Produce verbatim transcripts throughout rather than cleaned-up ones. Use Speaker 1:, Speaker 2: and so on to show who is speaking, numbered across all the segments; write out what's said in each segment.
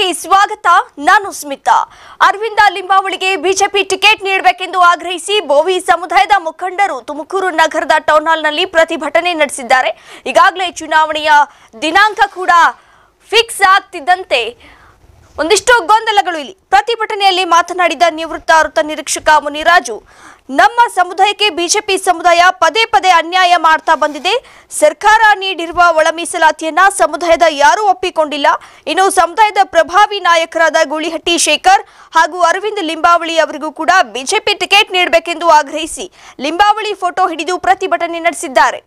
Speaker 1: ನ್ಯೂಸ್ಗೆ ಸ್ವಾಗತ. ನಾನು ಸ್ಮಿತಾ. ಅರವಿಂದ ಲಿಂಬಾವಳಿಗೆ ಬಿಜೆಪಿ ಟಿಕೆಟ್ ನೀಡಬೇಕೆಂದು ಆಗ್ರಹಿಸಿ ಬೋವಿ ಸಮುದಾಯದ ಮುಖಂಡರು ತುಮಕೂರು ನಗರದ ಟೌನ್ ಹಾಲ್ನಲ್ಲಿ ಪ್ರತಿಭಟನೆ ನಡೆಸಿದ್ದಾರೆ. ಈಗಾಗಲೇ ಚುನಾವಣೆಯ ದಿನಾಂಕ ಕೂಡ ಫಿಕ್ಸ್ ಆಗ್ತಿದ್ದಂತೆ ಒಂದಿಷ್ಟು ಗೊಂದಲಗಳು ಇಲ್ಲಿ. ಪ್ರತಿಭಟನೆಯಲ್ಲಿ ಮಾತನಾಡಿದ ನಿವೃತ್ತ ವೃತ್ತ ನಿರೀಕ್ಷಕ ಮುನಿರಾಜು, ನಮ್ಮ ಸಮುದಾಯಕ್ಕೆ ಬಿಜೆಪಿ ಸಮುದಾಯ ಪದೇ ಪದೇ ಅನ್ಯಾಯ ಮಾಡ್ತಾ ಬಂದಿದೆ. ಸರ್ಕಾರ ನೀಡಿರುವ ಒಳ ಮೀಸಲಾತಿಯನ್ನ ಸಮುದಾಯದ ಯಾರೂ ಒಪ್ಪಿಕೊಂಡಿಲ್ಲ. ಇನ್ನು ಸಮುದಾಯದ ಪ್ರಭಾವಿ ನಾಯಕರಾದ ಗೂಳಿಹಟ್ಟಿ ಶೇಖರ್ ಹಾಗೂ ಅರವಿಂದ್ ಲಿಂಬಾವಳಿ ಅವರಿಗೂ ಕೂಡ ಬಿಜೆಪಿ ಟಿಕೆಟ್ ನೀಡಬೇಕೆಂದು ಆಗ್ರಹಿಸಿ ಲಿಂಬಾವಳಿ ಫೋಟೋ ಹಿಡಿದು ಪ್ರತಿಭಟನೆ ನಡೆಸಿದ್ದಾರೆ.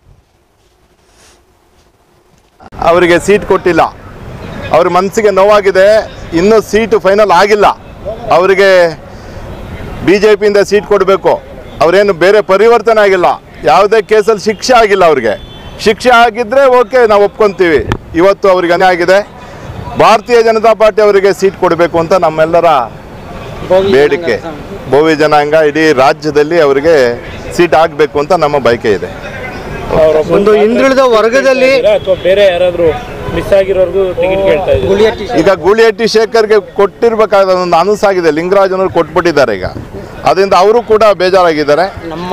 Speaker 2: ಅವರಿಗೆ ಸೀಟ್ ಕೊಟ್ಟಿಲ್ಲ, ಅವ್ರ ಮನಸ್ಸಿಗೆ ನೋವಾಗಿದೆ. ಇನ್ನೂ ಸೀಟು ಫೈನಲ್ ಆಗಿಲ್ಲ. ಅವರಿಗೆ ಬಿ ಜೆ ಪಿಯಿಂದ ಸೀಟ್ ಕೊಡಬೇಕು. ಅವರೇನು ಬೇರೆ ಪರಿವರ್ತನೆ ಆಗಿಲ್ಲ, ಯಾವುದೇ ಕೇಸಲ್ಲಿ ಶಿಕ್ಷೆ ಆಗಿಲ್ಲ. ಅವ್ರಿಗೆ ಶಿಕ್ಷೆ ಆಗಿದ್ದರೆ ಓಕೆ, ನಾವು ಒಪ್ಕೊತೀವಿ. ಇವತ್ತು ಅವ್ರಿಗೆ ಅನ್ಯಾಯ ಆಗಿದೆ. ಭಾರತೀಯ ಜನತಾ ಪಾರ್ಟಿ ಅವರಿಗೆ ಸೀಟ್ ಕೊಡಬೇಕು ಅಂತ ನಮ್ಮೆಲ್ಲರ ಬೇಡಿಕೆ. ಬೋವಿ ಜನಾಂಗ ಇಡೀ ರಾಜ್ಯದಲ್ಲಿ ಅವರಿಗೆ ಸೀಟ್ ಆಗಬೇಕು ಅಂತ ನಮ್ಮ ಬಯಕೆ ಇದೆ.
Speaker 3: ಒಂದು ಹಿಂದುಳಿದ ವರ್ಗದಲ್ಲಿ
Speaker 4: ಬೇರೆ ಯಾರಾದರೂ ಮಿಸ್ ಆಗಿರೋರ್ಗೂ ಟಿಕೆಟ್ ಕೇಳ್ತಾ ಇದ್ದಾರೆ.
Speaker 2: ಈಗ ಗೂಳಿಹಟ್ಟಿ ಶೇಖರ್ಗೆ ಕೊಟ್ಟಿರ್ಬೇಕಾದ ಒಂದು ಅನುಸಾಗಿದೆ, ಲಿಂಗರಾಜನವರು ಕೊಟ್ಬಿಟ್ಟಿದ್ದಾರೆ. ಈಗ ಅದರಿಂದ ಅವರು ಕೂಡ ಬೇಜಾರಾಗಿದ್ದಾರೆ.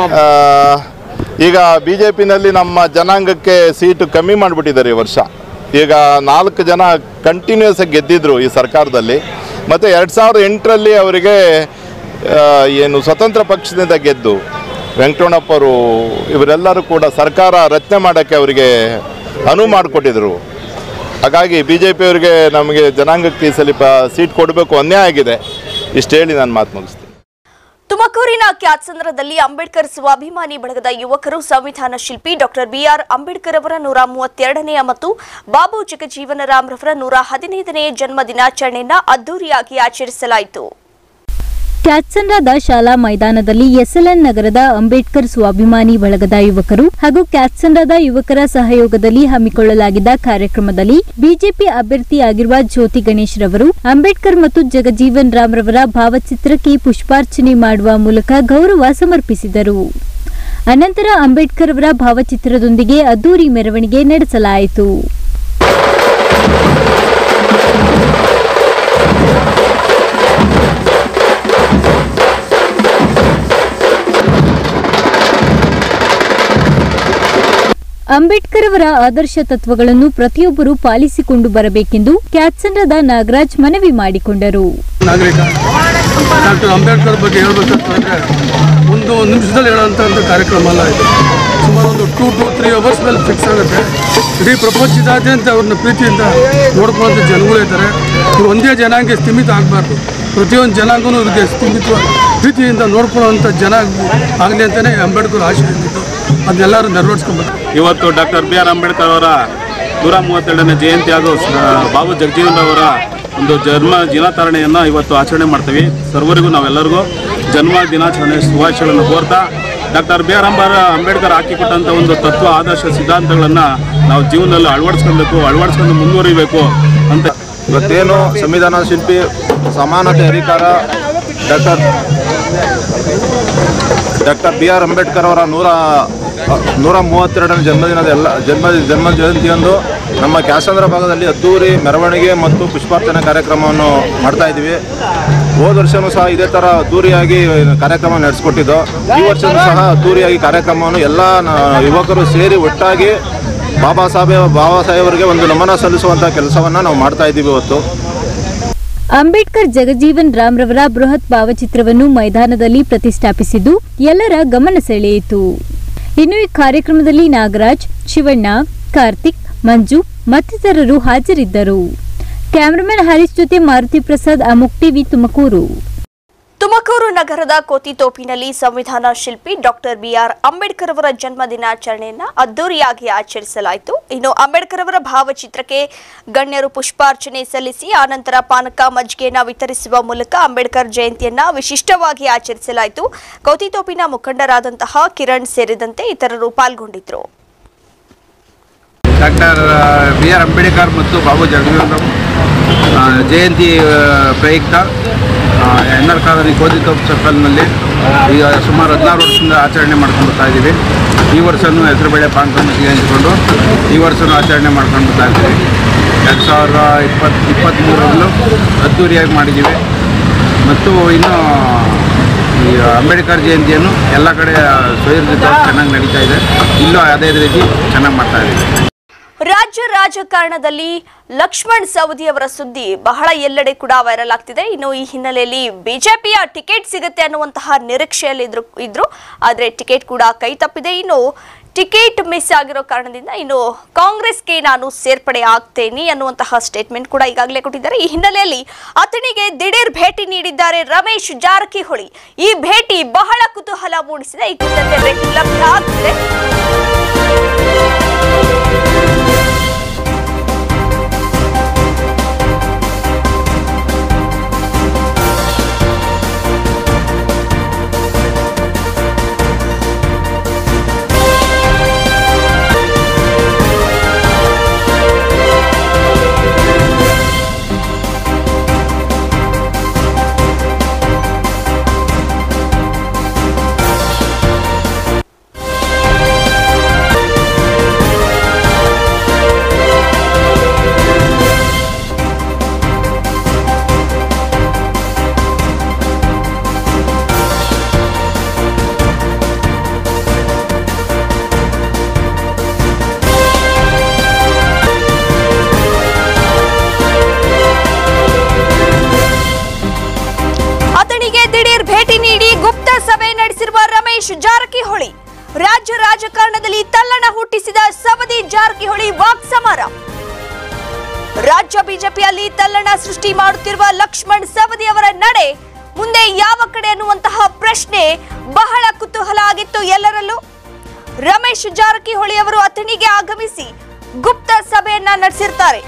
Speaker 2: ಈಗ ಬಿ ಜೆ ಪಿನಲ್ಲಿ ನಮ್ಮ ಜನಾಂಗಕ್ಕೆ ಸೀಟು ಕಮ್ಮಿ ಮಾಡಿಬಿಟ್ಟಿದ್ದಾರೆ ಈ ವರ್ಷ. ಈಗ ನಾಲ್ಕು ಜನ ಕಂಟಿನ್ಯೂಸ್ ಆಗಿ ಗೆದ್ದಿದ್ರು ಈ ಸರ್ಕಾರದಲ್ಲಿ. ಮತ್ತು ಎರಡು ಸಾವಿರದ ಎಂಟರಲ್ಲಿ ಅವರಿಗೆ ಏನು ಸ್ವತಂತ್ರ ಪಕ್ಷದಿಂದ ಗೆದ್ದು ವೆಂಕಟರಮಣಪ್ಪರು ಇವರೆಲ್ಲರೂ ಕೂಡ ಸರ್ಕಾರ ರಚನೆ ಮಾಡೋಕ್ಕೆ ಅವರಿಗೆ ಅನುವು ಮಾಡಿಕೊಟ್ಟಿದ್ರು. ಹಾಗಾಗಿ ಬಿ ಜೆ ಪಿಯವರಿಗೆ ನಮಗೆ ಜನಾಂಗಕ್ಕೆ ಈ ಸಲ ಸೀಟ್ ಕೊಡಬೇಕು, ಅನ್ಯಾಯ ಆಗಿದೆ. ಇಷ್ಟು ಹೇಳಿ ನಾನು ಮಾತು ಮುಗಿಸ್ತೀನಿ.
Speaker 1: ತುಮಕೂರಿನ ಕ್ಯಾತ್ಸಂದ್ರದಲ್ಲಿ ಅಂಬೇಡ್ಕರ್ ಸ್ವಾಭಿಮಾನಿ ಬಳಗದ ಯುವಕರು ಸಂವಿಧಾನ ಶಿಲ್ಪಿ ಡಾಕ್ಟರ್ ಬಿಆರ್ ಅಂಬೇಡ್ಕರ್ ಅವರ ನೂರ ಮೂವತ್ತೆರಡನೆಯ ಮತ್ತು ಬಾಬು ಜಗಜೀವನರಾಮ್ ರವರ ನೂರ ಹದಿನೈದನೆಯ ಜನ್ಮ ದಿನಾಚರಣೆಯನ್ನು ಅದ್ದೂರಿಯಾಗಿ ಆಚರಿಸಲಾಯಿತು.
Speaker 5: ಕ್ಯಾತ್ಸಂದ್ರದ ಶಾಲಾ ಮೈದಾನದಲ್ಲಿ ಎಸ್ಎಲ್ಎನ್ ನಗರದ ಅಂಬೇಡ್ಕರ್ ಸ್ವಾಭಿಮಾನಿ ಬಳಗದ ಯುವಕರು ಹಾಗೂ ಕ್ಯಾತ್ಸಂದ್ರದ ಯುವಕರ ಸಹಯೋಗದಲ್ಲಿ ಹಮ್ಮಿಕೊಳ್ಳಲಾಗಿದ್ದ ಕಾರ್ಯಕ್ರಮದಲ್ಲಿ ಬಿಜೆಪಿ ಅಭ್ಯರ್ಥಿಯಾಗಿರುವ ಜ್ಯೋತಿ ಗಣೇಶ್ ರವರು ಅಂಬೇಡ್ಕರ್ ಮತ್ತು ಜಗಜೀವನ್ ರಾಮ್ ರವರ ಭಾವಚಿತ್ರಕ್ಕೆ ಪುಷ್ಪಾರ್ಚನೆ ಮಾಡುವ ಮೂಲಕ ಗೌರವ ಸಮರ್ಪಿಸಿದರು. ಅನಂತರ ಅಂಬೇಡ್ಕರ್ ಅವರ ಭಾವಚಿತ್ರದೊಂದಿಗೆ ಅದ್ದೂರಿ ಮೆರವಣಿಗೆ ನಡೆಸಲಾಯಿತು. ಅಂಬೇಡ್ಕರ್ ಅವರ ಆದರ್ಶ ತತ್ವಗಳನ್ನು ಪ್ರತಿಯೊಬ್ಬರು ಪಾಲಿಸಿಕೊಂಡು ಬರಬೇಕೆಂದು ಕ್ಯಾತ್ಸಂದ್ರದ ನಾಗರಾಜ್ ಮನವಿ ಮಾಡಿಕೊಂಡರು.
Speaker 3: ನಾಗರಿಕ ಡಾಕ್ಟರ್ ಅಂಬೇಡ್ಕರ್ ಬಗ್ಗೆ ಹೇಳಬೇಕಂತಂದ್ರೆ ಒಂದು ನಿಮಿಷದಲ್ಲಿ ಹೇಳುವಂಥ ಕಾರ್ಯಕ್ರಮ ಅಲ್ಲ ಇದು. ಸುಮಾರು ಒಂದು ಟೂ ಟು ತ್ರೀ ಅವರ್ಸ್ ಮೇಲೆ ಫಿಕ್ಸ್ ಆಗುತ್ತೆ. ಇಡೀ ಪ್ರಪಂಚದಾದ್ಯಂತ ಅವ್ರನ್ನ ಪ್ರೀತಿಯಿಂದ ನೋಡ್ಕೊಳ್ಳೋಂಥ ಜನಗಳಿದ್ದಾರೆ. ಇವರು ಒಂದೇ ಜನಾಂಗ ಸ್ಥಿಮಿತ ಆಗಬಾರ್ದು. ಪ್ರತಿಯೊಂದು ಜನಾಂಗನೂ ಇವ್ರಿಗೆ ಸ್ಥಿಮಿತ ಪ್ರೀತಿಯಿಂದ ನೋಡ್ಕೊಳ್ಳೋವಂಥ ಜನ ಆಗಲಿ ಅಂತಲೇ ಅಂಬೇಡ್ಕರ್ ಆಶೆ ಇದ್ದಿತ್ತು. ಅದನ್ನೆಲ್ಲರೂ ನೆರವೇರಿಸ್ಕೊಬೇಕು.
Speaker 4: ಇವತ್ತು ಡಾಕ್ಟರ್ ಬಿ ಆರ್ ಅಂಬೇಡ್ಕರ್ ಅವರ ನೂರ ಮೂವತ್ತೆರಡನೇ ಜಯಂತಿ ಹಾಗೂ ಬಾಬು ಜಗಜೀವನ್ ಅವರ ಒಂದು ಜನ್ಮ ದಿನಾಚರಣೆಯನ್ನು ಇವತ್ತು ಆಚರಣೆ ಮಾಡ್ತೀವಿ. ಸರ್ವರಿಗೂ ನಾವೆಲ್ಲರಿಗೂ ಜನ್ಮ ದಿನಾಚರಣೆ ಶುಭಾಶಯಗಳನ್ನು ಕೋರ್ತಾ ಡಾಕ್ಟರ್ ಬಿ ಆರ್ ಅಂಬೇಡ್ಕರ್ ಹಾಕಿಕೊಟ್ಟಂಥ ಒಂದು ತತ್ವ ಆದರ್ಶ ಸಿದ್ಧಾಂತಗಳನ್ನು ನಾವು ಜೀವನದಲ್ಲಿ ಅಳವಡಿಸ್ಕೊಳ್ಬೇಕು, ಅಳವಡಿಸ್ಕೊಂಡು ಮುಂದುವರಿಬೇಕು ಅಂತ.
Speaker 2: ಇವತ್ತೇನು ಸಂವಿಧಾನ ಶಿಲ್ಪಿ ಸಮಾನತೆ ಅಧಿಕಾರ doctor doctor B R Ambedkar ಅವರ ನೂರ ನೂರ ಮೂವತ್ತೆರಡನೇ ಜನ್ಮದಿನದ ಎಲ್ಲ ಜನ್ಮ ಜನ್ಮ ಜಯಂತಿಯಂದು ನಮ್ಮ ಕ್ಯಾತ್ಸಂದ್ರ ಭಾಗದಲ್ಲಿ ಅದ್ದೂರಿ ಮೆರವಣಿಗೆ ಮತ್ತು ಪುಷ್ಪಾರ್ಚನೆ ಕಾರ್ಯಕ್ರಮವನ್ನು ಮಾಡ್ತಾ ಇದ್ದೀವಿ. ಹೋದ ವರ್ಷವೂ ಸಹ ಇದೇ ಥರ ಅದ್ದೂರಿಯಾಗಿ ಕಾರ್ಯಕ್ರಮ ನಡೆಸ್ಕೊಟ್ಟಿದ್ದು. ಈ ವರ್ಷವೂ ಸಹ ಅದ್ದೂರಿಯಾಗಿ ಕಾರ್ಯಕ್ರಮವನ್ನು ಎಲ್ಲ ಯುವಕರು ಸೇರಿ ಒಟ್ಟಾಗಿ ಬಾಬಾ ಸಾಹೇಬ್ ಬಾಬಾ ಸಾಹೇಬರಿಗೆ ಒಂದು ನಮನ ಸಲ್ಲಿಸುವಂಥ ಕೆಲಸವನ್ನು ನಾವು ಮಾಡ್ತಾ ಇದ್ದೀವಿ ಇವತ್ತು.
Speaker 5: ಅಂಬೇಡ್ಕರ್ ಜಗಜೀವನ್ ರಾಮ್ ರವರ ಬೃಹತ್ ಭಾವಚಿತ್ರವನ್ನು ಮೈದಾನದಲ್ಲಿ ಪ್ರತಿಷ್ಠಾಪಿಸಿದ್ದು ಎಲ್ಲರ ಗಮನ ಸೆಳೆಯಿತು. ಇನ್ನು ಈ ಕಾರ್ಯಕ್ರಮದಲ್ಲಿ ನಾಗರಾಜ್, ಶಿವಣ್ಣ, ಕಾರ್ತಿಕ್, ಮಂಜು ಮತ್ತಿತರರು ಹಾಜರಿದ್ದರು. ಕ್ಯಾಮರಾಮನ್ ಹರೀಶ್ ಜೊತೆ ಮಾರುತಿ ಪ್ರಸಾದ್, ಅಮುಕ್ ಟಿವಿ, ತುಮಕೂರು.
Speaker 1: ತುಮಕೂರು ನಗರದ ಕೋತಿತೋಪಿನಲ್ಲಿ ಸಂವಿಧಾನ ಶಿಲ್ಪಿ ಡಾಕ್ಟರ್ ಬಿಆರ್ ಅಂಬೇಡ್ಕರ್ ಅವರ ಜನ್ಮ ದಿನಾಚರಣೆಯನ್ನು ಅದ್ದೂರಿಯಾಗಿ ಆಚರಿಸಲಾಯಿತು. ಇನ್ನು ಅಂಬೇಡ್ಕರ್ ಅವರ ಭಾವಚಿತ್ರಕ್ಕೆ ಗಣ್ಯರು ಪುಷ್ಪಾರ್ಚನೆ ಸಲ್ಲಿಸಿ ಆನಂತರ ಪಾನಕ ಮಜ್ಜಿಗೆಯನ್ನು ವಿತರಿಸುವ ಮೂಲಕ ಅಂಬೇಡ್ಕರ್ ಜಯಂತಿಯನ್ನ ವಿಶಿಷ್ಟವಾಗಿ ಆಚರಿಸಲಾಯಿತು. ಕೋತಿತೋಪಿನ ಮುಖಂಡರಾದಂತಹ ಕಿರಣ್ ಸೇರಿದಂತೆ ಇತರರು ಪಾಲ್ಗೊಂಡಿದ್ದರು.
Speaker 6: ಡಾಕ್ಟರ್ ಬಿ ಆರ್ ಅಂಬೇಡ್ಕರ್ ಮತ್ತು ಬಾಬು ಜಗಜೀವನ್ ರಾಮ್ ಜಯಂತಿ ಪ್ರಯುಕ್ತ ಎನ್ ಆರ್ ಕಾಲೋನಿ ಕೋದಿತೋಪ್ ಸರ್ಕಲ್ನಲ್ಲಿ ಈಗ ಸುಮಾರು ಹದಿನಾರು ವರ್ಷದಿಂದ ಆಚರಣೆ ಮಾಡ್ಕೊಂಡು ಬರ್ತಾ ಇದ್ದೀವಿ. ಈ ವರ್ಷವೂ ಹೆಸರುಬೇಳೆ ಪಾನಕ ಮಜ್ಜಿಗೆ ಹಂಚಿಕೊಂಡು ಈ ವರ್ಷವೂ ಆಚರಣೆ ಮಾಡ್ಕೊಂಡು ಬರ್ತಾ ಇದ್ದೀವಿ. ಎರಡು ಸಾವಿರದ ಇಪ್ಪತ್ತು ಇಪ್ಪತ್ತ್ಮೂರರಲ್ಲೂ ಅದ್ದೂರಿಯಾಗಿ ಮಾಡಿದ್ದೀವಿ. ಮತ್ತು ಇನ್ನು ಈ ಅಂಬೇಡ್ಕರ್ ಜಯಂತಿಯನ್ನು ಎಲ್ಲ ಕಡೆ ಸ್ವಯಂಜಿತ ಚೆನ್ನಾಗಿ ನಡೀತಾ ಇದೆ. ಇಲ್ಲೂ ಅದೇ ರೀತಿ ಚೆನ್ನಾಗಿ ಮಾಡ್ತಾ ಇದ್ದೀವಿ.
Speaker 1: ರಾಜ್ಯ ರಾಜಕಾರಣದಲ್ಲಿ ಲಕ್ಷ್ಮಣ್ ಸವದಿ ಅವರ ಸುದ್ದಿ ಬಹಳ ಎಲ್ಲೆಡೆ ಕೂಡ ವೈರಲ್ ಆಗ್ತಿದೆ. ಇನ್ನು ಈ ಹಿನ್ನೆಲೆಯಲ್ಲಿ ಬಿಜೆಪಿಯ ಟಿಕೆಟ್ ಸಿಗುತ್ತೆ ಅನ್ನುವಂತಹ ನಿರೀಕ್ಷೆಯಲ್ಲಿ ಇದ್ರು ಇದ್ರು ಆದರೆ ಟಿಕೆಟ್ ಕೂಡ ಕೈ ತಪ್ಪಿದೆ. ಇನ್ನು ಟಿಕೆಟ್ ಮಿಸ್ ಆಗಿರೋ ಕಾರಣದಿಂದ ಇನ್ನು ಕಾಂಗ್ರೆಸ್ಗೆ ನಾನು ಸೇರ್ಪಡೆ ಆಗ್ತೇನೆ ಅನ್ನುವಂತಹ ಸ್ಟೇಟ್ಮೆಂಟ್ ಕೂಡ ಈಗಾಗಲೇ ಕೊಟ್ಟಿದ್ದಾರೆ. ಈ ಹಿನ್ನೆಲೆಯಲ್ಲಿ ಅಥಣಿಗೆ ದಿಢೀರ್ ಭೇಟಿ ನೀಡಿದ್ದಾರೆ ರಮೇಶ್ ಜಾರಕಿಹೊಳಿ. ಈ ಭೇಟಿ ಬಹಳ ಕುತೂಹಲ ಮೂಡಿಸಿದೆ. ಈ ಕುರಿತಂತೆ ಬ್ರೇಕಿಂಗ್ ಲಭ್ಯ ಆಗ್ತಿದೆ. ಭೇಟಿ ನೀಡಿ ಗುಪ್ತ ಸಭೆ ನಡೆಸಿರುವ ರಮೇಶ್ ಜಾರಕಿಹೊಳಿ. ರಾಜ್ಯ ರಾಜಕಾರಣದಲ್ಲಿ ತಲ್ಲಣ ಹುಟ್ಟಿಸಿದ ಸವದಿ ಜಾರಕಿಹೊಳಿ ವಾಕ್ಸಮರ. ರಾಜ್ಯ ಬಿಜೆಪಿಯಲ್ಲಿ ತಲ್ಲಣ ಸೃಷ್ಟಿ ಮಾಡುತ್ತಿರುವ ಲಕ್ಷ್ಮಣ್ ಸವದಿ ಅವರ ನಡೆ ಮುಂದೆ ಯಾವ ಕಡೆ ಅನ್ನುವಂತಹ ಪ್ರಶ್ನೆ ಬಹಳ ಕುತೂಹಲ ಆಗಿತ್ತು ಎಲ್ಲರಲ್ಲೂ. ರಮೇಶ್ ಜಾರಕಿಹೊಳಿ ಅವರು ಅಥಣಿಗೆ ಆಗಮಿಸಿ ಗುಪ್ತ ಸಭೆಯನ್ನ ನಡೆಸಿರ್ತಾರೆ.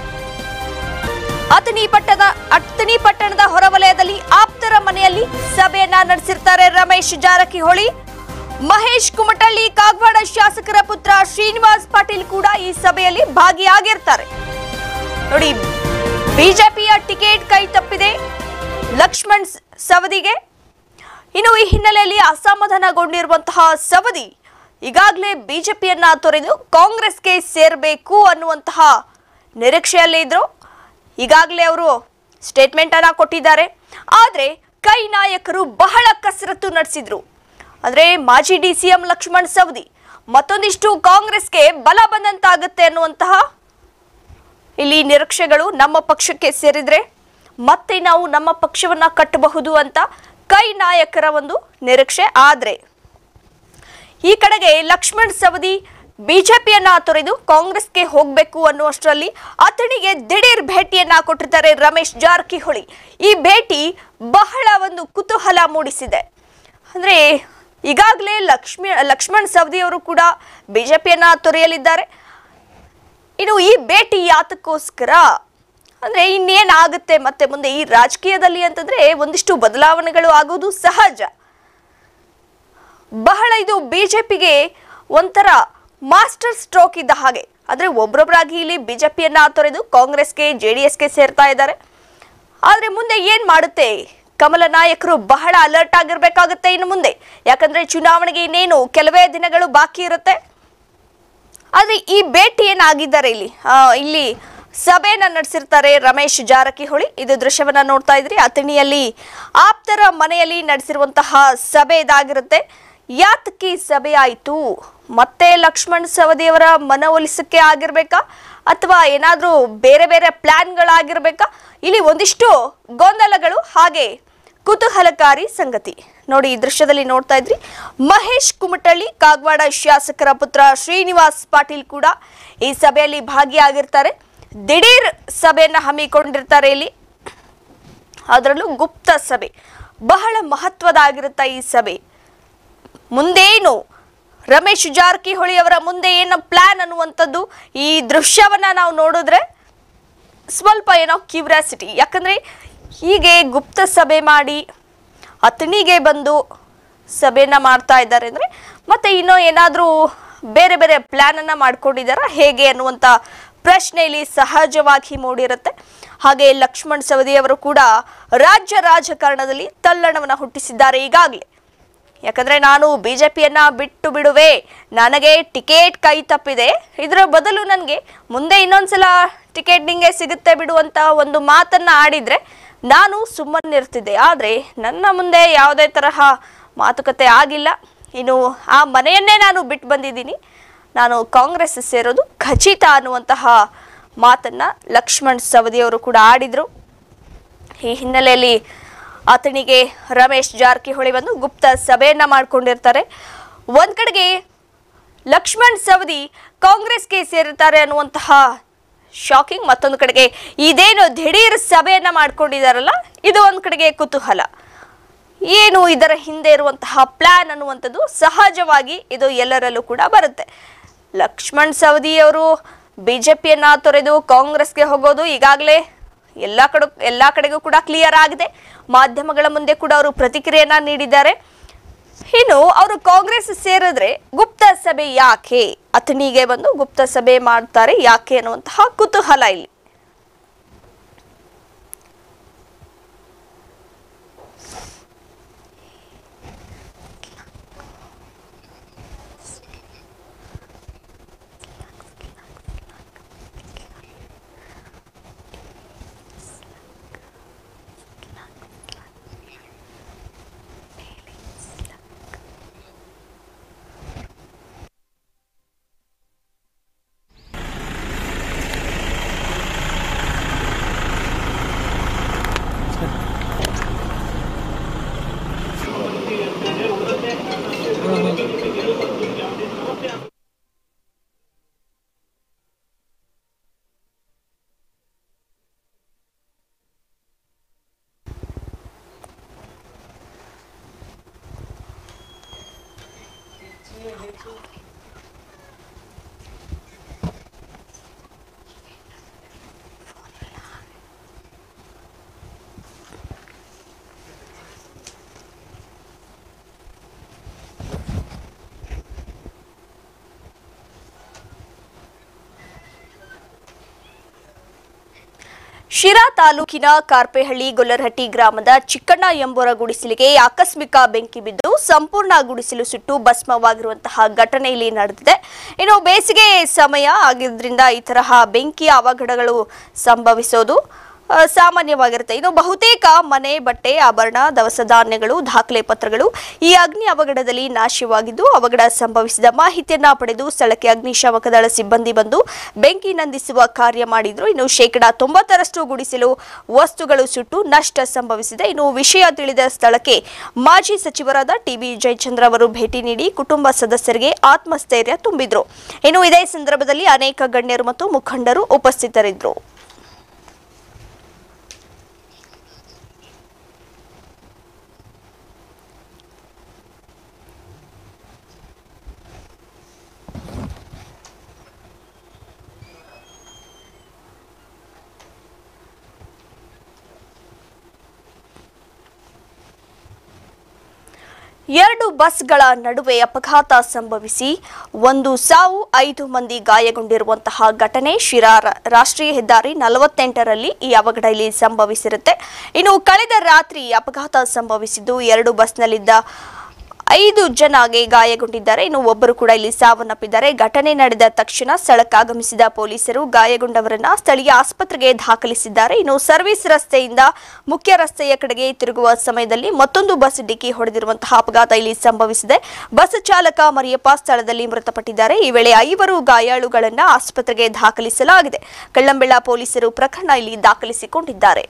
Speaker 1: ಅಥಣಿ ಪಟ್ಟಣ ಅಥಣಿ ಪಟ್ಟಣದ ಹೊರವಲಯದಲ್ಲಿ ಆಪ್ತರ ಮನೆಯಲ್ಲಿ ಸಭೆಯನ್ನ ನಡೆಸಿರ್ತಾರೆ ರಮೇಶ್ ಜಾರಕಿಹೊಳಿ. ಮಹೇಶ್ ಕುಮಟಳ್ಳಿ ಕಾಗವಾಡ ಶಾಸಕರ ಪುತ್ರ ಶ್ರೀನಿವಾಸ್ ಪಾಟೀಲ್ ಕೂಡ ಈ ಸಭೆಯಲ್ಲಿ ಭಾಗಿಯಾಗಿರ್ತಾರೆ. ನೋಡಿ, ಬಿಜೆಪಿಯ ಟಿಕೆಟ್ ಕೈ ತಪ್ಪಿದೆ ಲಕ್ಷ್ಮಣ್ ಸವದಿಗೆ. ಇನ್ನು ಈ ಹಿನ್ನೆಲೆಯಲ್ಲಿ ಅಸಮಾಧಾನಗೊಂಡಿರುವಂತಹ ಸವದಿ ಈಗಾಗಲೇ ಬಿಜೆಪಿಯನ್ನ ತೊರೆದು ಕಾಂಗ್ರೆಸ್ಗೆ ಸೇರಬೇಕು ಅನ್ನುವಂತಹ ನಿರೀಕ್ಷೆಯಲ್ಲಿ ಇದ್ರು. ಈಗಾಗಲೇ ಅವರು ಸ್ಟೇಟ್ಮೆಂಟ್ ಅನ್ನ ಕೊಟ್ಟಿದ್ದಾರೆ. ಆದರೆ ಕೈ ನಾಯಕರು ಬಹಳ ಕಸರತ್ತು ನಡೆಸಿದ್ರು. ಅಂದ್ರೆ ಮಾಜಿ D C M Laxman Savadi ಮತ್ತೊಂದಿಷ್ಟು ಕಾಂಗ್ರೆಸ್ಗೆ ಬಲ ಬಂದಂತಾಗುತ್ತೆ ಅನ್ನುವಂತಹ ಇಲ್ಲಿ ನಿರೀಕ್ಷೆಗಳು. ನಮ್ಮ ಪಕ್ಷಕ್ಕೆ ಸೇರಿದ್ರೆ ಮತ್ತೆ ನಾವು ನಮ್ಮ ಪಕ್ಷವನ್ನ ಕಟ್ಟಬಹುದು ಅಂತ ಕೈ ನಾಯಕರ ಒಂದು ನಿರೀಕ್ಷೆ. ಆದ್ರೆ ಈ ಕಡೆಗೆ ಲಕ್ಷ್ಮಣ್ ಸವದಿ ಬಿಜೆಪಿಯನ್ನ ತೊರೆದು ಕಾಂಗ್ರೆಸ್ಗೆ ಹೋಗಬೇಕು ಅನ್ನುವಷ್ಟರಲ್ಲಿ ಅಥಣಿಗೆ ದಿಢೀರ್ ಭೇಟಿಯನ್ನ ಕೊಟ್ಟಿದ್ದಾರೆ ರಮೇಶ್ ಜಾರಕಿಹೊಳಿ. ಈ ಭೇಟಿ ಬಹಳ ಒಂದು ಕುತೂಹಲ ಮೂಡಿಸಿದೆ. ಅಂದ್ರೆ ಈಗಾಗಲೇ ಲಕ್ಷ್ಮಿ ಲಕ್ಷ್ಮಣ್ ಸವದಿ ಅವರು ಕೂಡ ಬಿಜೆಪಿಯನ್ನ ತೊರೆಯಲಿದ್ದಾರೆ. ಇನ್ನು ಈ ಭೇಟಿ ಯಾತಕ್ಕೋಸ್ಕರ ಅಂದ್ರೆ ಇನ್ನೇನಾಗುತ್ತೆ ಮತ್ತೆ ಮುಂದೆ ಈ ರಾಜಕೀಯದಲ್ಲಿ ಅಂತಂದ್ರೆ ಒಂದಿಷ್ಟು ಬದಲಾವಣೆಗಳು ಆಗೋದು ಸಹಜ. ಬಹಳ ಇದು ಬಿಜೆಪಿಗೆ ಒಂಥರ ಮಾಸ್ಟರ್ ಸ್ಟ್ರೋಕ್ ಇದ್ದ ಹಾಗೆ. ಆದ್ರೆ ಒಬ್ಬೊಬ್ಬರಾಗಿ ಇಲ್ಲಿ ಬಿಜೆಪಿಯನ್ನ ತೊರೆದು ಕಾಂಗ್ರೆಸ್ಗೆ ಜೆಡಿಎಸ್ಗೆ ಸೇರ್ತಾ ಇದ್ದಾರೆ. ಆದ್ರೆ ಮುಂದೆ ಏನ್ ಮಾಡುತ್ತೆ ಕಮಲ ನಾಯಕರು ಬಹಳ ಅಲರ್ಟ್ ಆಗಿರ್ಬೇಕಾಗುತ್ತೆ ಇನ್ನು ಮುಂದೆ. ಯಾಕಂದ್ರೆ ಚುನಾವಣೆಗೆ ಇನ್ನೇನು ಕೆಲವೇ ದಿನಗಳು ಬಾಕಿ ಇರುತ್ತೆ. ಆದ್ರೆ ಈ ಭೇಟಿ ಏನಾಗಿದ್ದಾರೆ ಇಲ್ಲಿ ಇಲ್ಲಿ ಸಭೆಯನ್ನ ನಡೆಸಿರ್ತಾರೆ ರಮೇಶ್ ಜಾರಕಿಹೊಳಿ. ಇದು ದೃಶ್ಯವನ್ನ ನೋಡ್ತಾ ಇದ್ರಿ. ಅಥಣಿಯಲ್ಲಿ ಆಪ್ತರ ಮನೆಯಲ್ಲಿ ನಡೆಸಿರುವಂತಹ ಸಭೆ ಇದಾಗಿರುತ್ತೆ. ಯಾತಕ್ಕೆ ಸಭೆ ಆಯಿತು? ಮತ್ತೆ ಲಕ್ಷ್ಮಣ್ ಸವದಿ ಅವರ ಮನವೊಲಿಸಕ್ಕೆ ಆಗಿರ್ಬೇಕಾ ಅಥವಾ ಏನಾದ್ರೂ ಬೇರೆ ಬೇರೆ ಪ್ಲಾನ್ಗಳಾಗಿರ್ಬೇಕಾ? ಇಲ್ಲಿ ಒಂದಿಷ್ಟು ಗೊಂದಲಗಳು ಹಾಗೆ ಕುತೂಹಲಕಾರಿ ಸಂಗತಿ. ನೋಡಿ, ಈ ದೃಶ್ಯದಲ್ಲಿ ನೋಡ್ತಾ ಇದ್ರಿ ಮಹೇಶ್ ಕುಮಟಳ್ಳಿ ಕಾಗವಾಡ ಶಾಸಕರ ಪುತ್ರ ಶ್ರೀನಿವಾಸ್ ಪಾಟೀಲ್ ಕೂಡ ಈ ಸಭೆಯಲ್ಲಿ ಭಾಗಿಯಾಗಿರ್ತಾರೆ. ದಿಢೀರ್ ಸಭೆಯನ್ನ ಹಮ್ಮಿಕೊಂಡಿರ್ತಾರೆ ಇಲ್ಲಿ. ಅದರಲ್ಲೂ ಗುಪ್ತ ಸಭೆ ಬಹಳ ಮಹತ್ವದಾಗಿರುತ್ತೆ ಈ ಸಭೆ. ಮುಂದೇನು ರಮೇಶ್ ಜಾರಕಿಹೊಳಿ ಅವರ ಮುಂದೆ ಏನು ಪ್ಲಾನ್ ಅನ್ನುವಂಥದ್ದು ಈ ದೃಶ್ಯವನ್ನ ನಾವು ನೋಡಿದ್ರೆ ಸ್ವಲ್ಪ ಏನೋ ಕ್ಯೂರಿಯಾಸಿಟಿ. ಯಾಕಂದ್ರೆ ಹೀಗೆ ಗುಪ್ತ ಸಭೆ ಮಾಡಿ ಅಥಣಿಗೆ ಬಂದು ಸಭೆಯನ್ನ ಮಾಡ್ತಾ ಇದ್ದಾರೆ ಅಂದ್ರೆ ಮತ್ತೆ ಇನ್ನೂ ಏನಾದರೂ ಬೇರೆ ಬೇರೆ ಪ್ಲಾನ್ ಅನ್ನ ಮಾಡ್ಕೊಂಡಿದ್ದಾರಾ ಹೇಗೆ ಅನ್ನುವಂಥ ಪ್ರಶ್ನೆ ಇಲ್ಲಿ ಸಹಜವಾಗಿ ಮೂಡಿರುತ್ತೆ. ಹಾಗೆ ಲಕ್ಷ್ಮಣ್ ಸವದಿ ಅವರು ಕೂಡ ರಾಜ್ಯ ರಾಜಕಾರಣದಲ್ಲಿ ತಲ್ಲಣವನ್ನ ಹುಟ್ಟಿಸಿದ್ದಾರೆ ಈಗಾಗಲೇ. ಯಾಕಂದ್ರೆ ನಾನು ಬಿಜೆಪಿಯನ್ನ ಬಿಟ್ಟು ಬಿಡುವೆ, ನನಗೆ ಟಿಕೆಟ್ ಕೈ ತಪ್ಪಿದೆ, ಇದರ ಬದಲು ನನಗೆ ಮುಂದೆ ಇನ್ನೊಂದ್ಸಲ ಟಿಕೆಟ್ ನಿಂಗೆ ಸಿಗುತ್ತೆ ಬಿಡುವಂತ ಒಂದು ಮಾತನ್ನ ಆಡಿದ್ರೆ ನಾನು ಸುಮ್ಮನಿರ್ತಿದ್ದೆ. ಆದರೆ ನನ್ನ ಮುಂದೆ ಯಾವುದೇ ತರಹ ಮಾತುಕತೆ ಆಗಿಲ್ಲ. ಇನ್ನು ಆ ಮನೆಯನ್ನೇ ನಾನು ಬಿಟ್ಟು ಬಂದಿದ್ದೀನಿ, ನಾನು ಕಾಂಗ್ರೆಸ್ ಸೇರೋದು ಖಚಿತ ಅನ್ನುವಂತಹ ಮಾತನ್ನ ಲಕ್ಷ್ಮಣ್ ಸವದಿ ಅವರು ಕೂಡ ಆಡಿದ್ರು. ಈ ಹಿನ್ನೆಲೆಯಲ್ಲಿ ಆತನಿಗೆ ರಮೇಶ್ ಜಾರಕಿಹೊಳಿ ಬಂದು ಗುಪ್ತ ಸಭೆಯನ್ನ ಮಾಡ್ಕೊಂಡಿರ್ತಾರೆ. ಒಂದ್ ಕಡೆಗೆ ಲಕ್ಷ್ಮಣ್ ಸವದಿ ಕಾಂಗ್ರೆಸ್ಗೆ ಸೇರುತ್ತಾರೆ ಅನ್ನುವಂತಹ ಶಾಕಿಂಗ್, ಮತ್ತೊಂದು ಕಡೆಗೆ ಇದೇನು ದಿಢೀರ್ ಸಭೆಯನ್ನ ಮಾಡ್ಕೊಂಡಿದಾರಲ್ಲ, ಇದು ಒಂದ್ ಕಡೆಗೆ ಕುತೂಹಲ. ಏನು ಇದರ ಹಿಂದೆ ಇರುವಂತಹ ಪ್ಲಾನ್ ಅನ್ನುವಂಥದ್ದು ಸಹಜವಾಗಿ ಇದು ಎಲ್ಲರಲ್ಲೂ ಕೂಡ ಬರುತ್ತೆ. ಲಕ್ಷ್ಮಣ್ ಸವದಿ ಅವರು ಬಿಜೆಪಿಯನ್ನ ತೊರೆದು ಕಾಂಗ್ರೆಸ್ಗೆ ಹೋಗೋದು ಈಗಾಗಲೇ ಎಲ್ಲ ಕಡೆ ಎಲ್ಲ ಕಡೆಗೂ ಕೂಡ ಕ್ಲಿಯರ್ ಆಗಿದೆ. ಮಾಧ್ಯಮಗಳ ಮುಂದೆ ಕೂಡ ಅವರು ಪ್ರತಿಕ್ರಿಯೆಯನ್ನ ನೀಡಿದ್ದಾರೆ. ಇನ್ನು ಅವರು ಕಾಂಗ್ರೆಸ್ ಸೇರಿದ್ರೆ ಗುಪ್ತ ಸಭೆ ಯಾಕೆ, ಅಥಣಿಗೆ ಬಂದು ಗುಪ್ತ ಸಭೆ ಮಾಡ್ತಾರೆ ಯಾಕೆ ಅನ್ನುವಂತಹ ಕುತೂಹಲ ಇಲ್ಲಿ. ಶಿರಾ ತಾಲೂಕಿನ ಕಾರ್ಪೆಹಳ್ಳಿ ಗೊಲ್ಲರಹಟ್ಟಿ ಗ್ರಾಮದ ಚಿಕ್ಕಣ್ಣ ಎಂಬುವರ ಗುಡಿಸಲಿಗೆ ಆಕಸ್ಮಿಕ ಬೆಂಕಿ ಬಿದ್ದು ಸಂಪೂರ್ಣ ಗುಡಿಸಲು ಸುಟ್ಟು ಭಸ್ಮವಾಗಿರುವಂತಹ ಘಟನೆ ಇಲ್ಲಿ ನಡೆದಿದೆ. ಇನ್ನು ಬೇಸಿಗೆ ಸಮಯ ಆಗಿದ್ರಿಂದ ಈ ತರಹ ಬೆಂಕಿ ಅವಘಡಗಳು ಸಂಭವಿಸೋದು ಸಾಮಾನ್ಯವಾಗಿರುತ್ತೆ. ಇನ್ನು ಬಹುತೇಕ ಮನೆ, ಬಟ್ಟೆ, ಆಭರಣ, ದವಸ ಧಾನ್ಯಗಳು, ದಾಖಲೆ ಪತ್ರಗಳು ಈ ಅಗ್ನಿ ಅವಘಡದಲ್ಲಿ ನಾಶವಾಗಿದ್ದು, ಅವಘಡ ಸಂಭವಿಸಿದ ಮಾಹಿತಿಯನ್ನ ಪಡೆದು ಸ್ಥಳಕ್ಕೆ ಅಗ್ನಿಶಾಮಕ ದಳ ಸಿಬ್ಬಂದಿ ಬಂದು ಬೆಂಕಿ ನಂದಿಸುವ ಕಾರ್ಯ ಮಾಡಿದ್ರು. ಇನ್ನು ಶೇಕಡಾ ತೊಂಬತ್ತರಷ್ಟು ಗುಡಿಸಲು ವಸ್ತುಗಳು ಸುಟ್ಟು ನಷ್ಟ ಸಂಭವಿಸಿದೆ. ಇನ್ನು ವಿಷಯ ತಿಳಿದ ಸ್ಥಳಕ್ಕೆ ಮಾಜಿ ಸಚಿವರಾದ ಟಿಬಿ ಜಯಚಂದ್ರ ಅವರು ಭೇಟಿ ನೀಡಿ ಕುಟುಂಬ ಸದಸ್ಯರಿಗೆ ಆತ್ಮಸ್ಥೈರ್ಯ ತುಂಬಿದ್ರು. ಇನ್ನು ಇದೇ ಸಂದರ್ಭದಲ್ಲಿ ಅನೇಕ ಗಣ್ಯರು ಮತ್ತು ಮುಖಂಡರು ಉಪಸ್ಥಿತರಿದ್ದರು. ಎರಡು ಬಸ್ಗಳ ನಡುವೆ ಅಪಘಾತ ಸಂಭವಿಸಿ ಒಂದು ಸಾವು, ಐದು ಮಂದಿ ಗಾಯಗೊಂಡಿರುವಂತಹ ಘಟನೆ ಶಿರಾ ರಾಷ್ಟ್ರೀಯ ಹೆದ್ದಾರಿ ನಲವತ್ತೆಂಟರಲ್ಲಿ ಈ ಅವಘಡ ಇಲ್ಲಿ ಸಂಭವಿಸಿರುತ್ತೆ. ಇನ್ನು ಕಳೆದ ರಾತ್ರಿ ಅಪಘಾತ ಸಂಭವಿಸಿದ್ದು ಎರಡು ಬಸ್ನಲ್ಲಿದ್ದ ಐದು ಜನಗೆ ಗಾಯಗೊಂಡಿದ್ದಾರೆ. ಇನ್ನು ಒಬ್ಬರು ಕೂಡ ಇಲ್ಲಿ ಸಾವನ್ನಪ್ಪಿದ್ದಾರೆ. ಘಟನೆ ನಡೆದ ತಕ್ಷಣ ಸ್ಥಳಕ್ಕೆ ಆಗಮಿಸಿದ ಪೊಲೀಸರು ಗಾಯಗೊಂಡವರನ್ನ ಸ್ಥಳೀಯ ಆಸ್ಪತ್ರೆಗೆ ದಾಖಲಿಸಿದ್ದಾರೆ. ಇನ್ನು ಸರ್ವಿಸ್ ರಸ್ತೆಯಿಂದ ಮುಖ್ಯ ರಸ್ತೆಯ ಕಡೆಗೆ ತಿರುಗುವ ಸಮಯದಲ್ಲಿ ಮತ್ತೊಂದು ಬಸ್ ಡಿಕ್ಕಿ ಹೊಡೆದಿರುವಂತಹ ಅಪಘಾತ ಇಲ್ಲಿ ಸಂಭವಿಸಿದೆ. ಬಸ್ ಚಾಲಕ ಮರಿಯಪ್ಪ ಸ್ಥಳದಲ್ಲಿ ಮೃತಪಟ್ಟಿದ್ದಾರೆ. ಈ ವೇಳೆ ಐವರು ಗಾಯಾಳುಗಳನ್ನ ಆಸ್ಪತ್ರೆಗೆ ದಾಖಲಿಸಲಾಗಿದೆ. ಕಳ್ಳಂಬೆಳ್ಳ ಪೊಲೀಸರು ಪ್ರಕರಣ ಇಲ್ಲಿ ದಾಖಲಿಸಿಕೊಂಡಿದ್ದಾರೆ.